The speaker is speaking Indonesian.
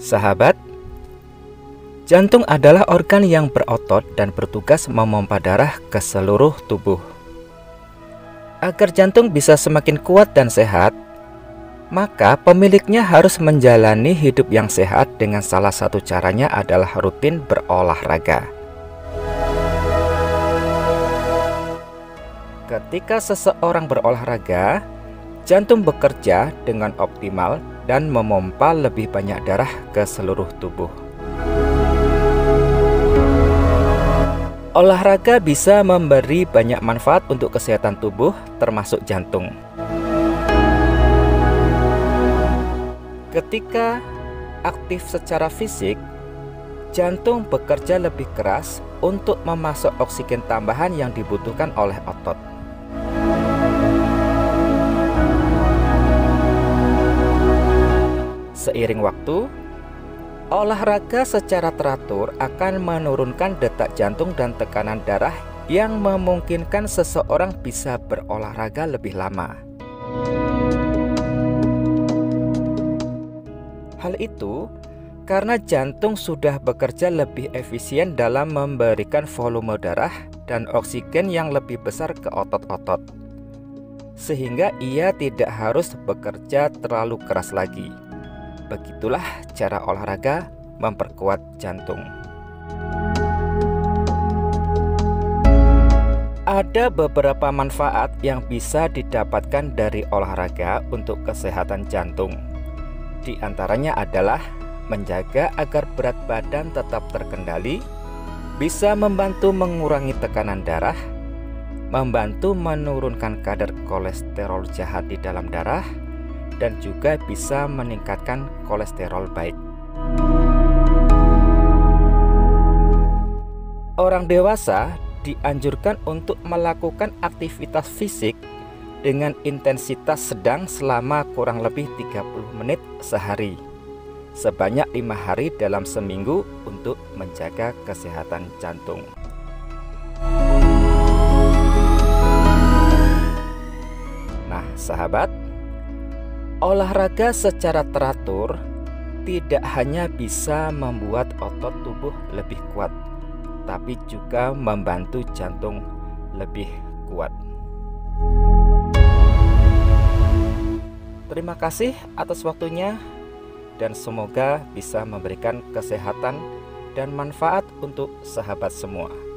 Sahabat, jantung adalah organ yang berotot dan bertugas memompa darah ke seluruh tubuh. Agar jantung bisa semakin kuat dan sehat, maka pemiliknya harus menjalani hidup yang sehat dengan salah satu caranya adalah rutin berolahraga. Ketika seseorang berolahraga, jantung bekerja dengan optimal dan memompa lebih banyak darah ke seluruh tubuh. Olahraga bisa memberi banyak manfaat untuk kesehatan tubuh, termasuk jantung. Ketika aktif secara fisik, jantung bekerja lebih keras untuk memasok oksigen tambahan yang dibutuhkan oleh otot. Seiring waktu, olahraga secara teratur akan menurunkan detak jantung dan tekanan darah yang memungkinkan seseorang bisa berolahraga lebih lama. Hal itu karena jantung sudah bekerja lebih efisien dalam memberikan volume darah dan oksigen yang lebih besar ke otot-otot, sehingga ia tidak harus bekerja terlalu keras lagi. Begitulah cara olahraga memperkuat jantung. Ada beberapa manfaat yang bisa didapatkan dari olahraga untuk kesehatan jantung. Di antaranya adalah menjaga agar berat badan tetap terkendali, bisa membantu mengurangi tekanan darah, membantu menurunkan kadar kolesterol jahat di dalam darah, dan juga bisa meningkatkan kolesterol baik. Orang dewasa dianjurkan untuk melakukan aktivitas fisik dengan intensitas sedang selama kurang lebih 30 menit sehari, sebanyak 5 hari dalam seminggu untuk menjaga kesehatan jantung. Nah, sahabat, olahraga secara teratur tidak hanya bisa membuat otot tubuh lebih kuat, tapi juga membantu jantung lebih kuat. Terima kasih atas waktunya, dan semoga bisa memberikan kesehatan dan manfaat untuk sahabat semua.